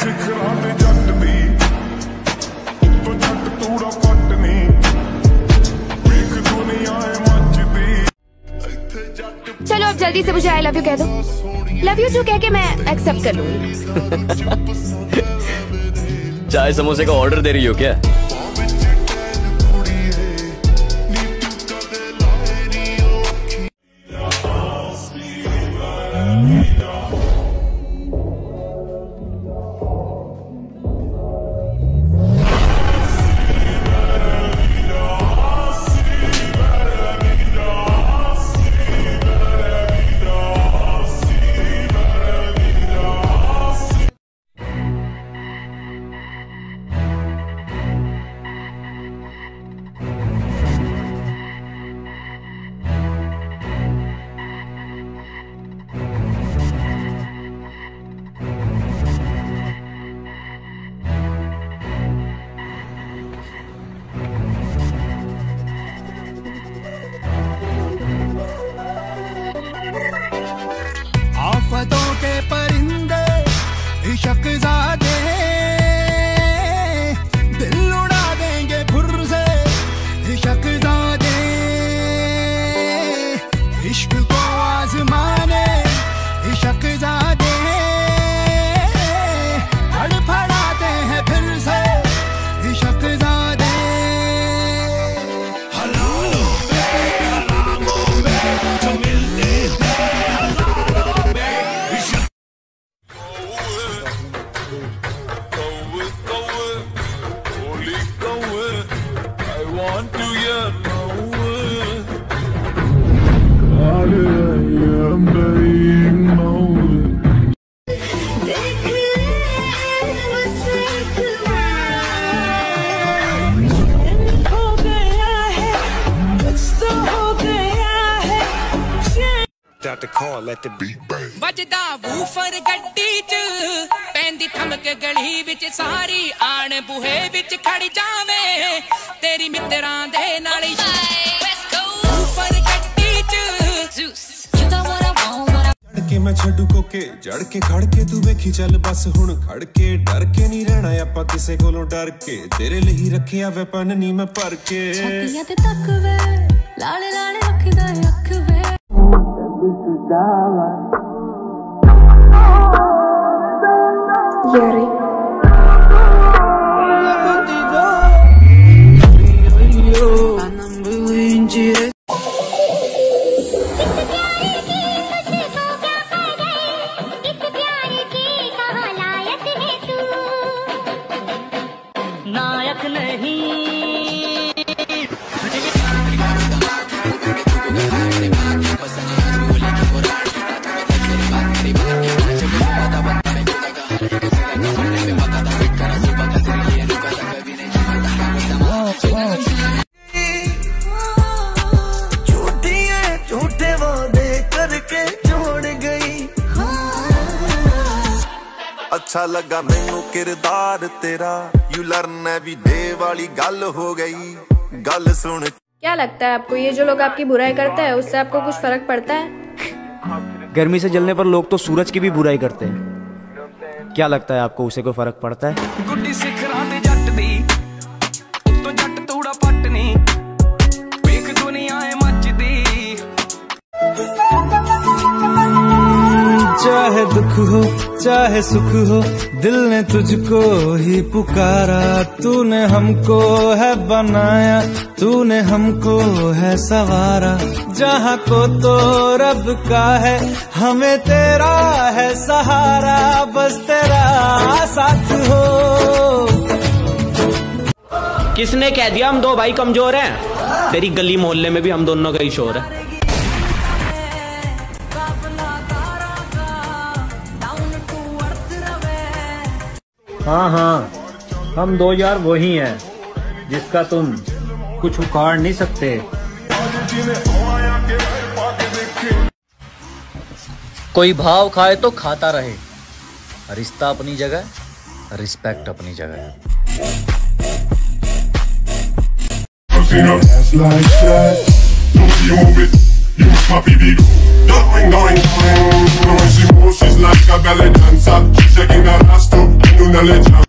ਸਿਖਰਾਂ ਤੇ ਜੱਟ ਦੀ ਉੱਤੋਂ ਜੱਟ ਤੂੜਾ ਪੱਟਨੀ ਵੇਖ ਦੁਨੀਆ ਏ ਮੱਚਦੀ ਇੱਥੇ ਜੱਟ। चलो अब जल्दी से मुझे आई लव यू कह दो। लव यू टू कह के मैं एक्सेप्ट कर लूंगी। चाय समोसे का ऑर्डर दे रही हो क्या? आफतों के परिंदे इश्क़ज़ादे दिल उड़ा देंगे फुर से इश्क़ज़ादे इश्क को आज़माने इश्क़ज़ादे फड़फड़ाते हैं फिर से इश्क़ज़ादे। बजदा वूफर गड्डी च पैंदी थमक गली विच सारी आण बूहे विच खड़ी जावे तेरी मित्रां दे नाल वूफर गड्डी च के मैं छड्डू कोके जड़ के खड़ के तू वेखी चल बस हुण खड़ के डर के नहीं रहना आपां किसे कोलों डर के तेरे लिए रखिया वेपन नी मैं भर के छातियां ते तक वे लाले लाले रखदा अख वे यारी नायक नहीं झूठे वादे करके छोड़ गई। अच्छा लगा मैनू किरदार तेरा यू लर्न एवरी डे वाली गल हो गई गल सुन। क्या लगता है आपको ये जो लोग आपकी बुराई करते हैं उससे आपको कुछ फर्क पड़ता है? गर्मी से जलने पर लोग तो सूरज की भी बुराई करते हैं। क्या लगता है आपको उसे कोई फर्क पड़ता है? गुड्डी सिखरां ते जट दी उत्तों जट तूड़ा पट्टनी वेख दुनिया ए मचदी। चाहे दुख हो चाहे सुख हो दिल ने तुझको ही पुकारा तूने हमको है बनाया तूने हमको है सवारा जहाँ को तो रब का है हमें तेरा है सहारा बस तेरा साथ हो। किसने कह दिया हम दो भाई कमजोर हैं? तेरी गली मोहल्ले में भी हम दोनों का ही शोर है। हाँ हाँ हम दो यार वही हैं जिसका तुम कुछ उखाड़ नहीं सकते। कोई भाव खाए तो खाता रहे, रिश्ता अपनी जगह, रिस्पेक्ट अपनी जगह। Going, going, going. She moves, she's like a belly dancer. She's shaking her ass too. वाले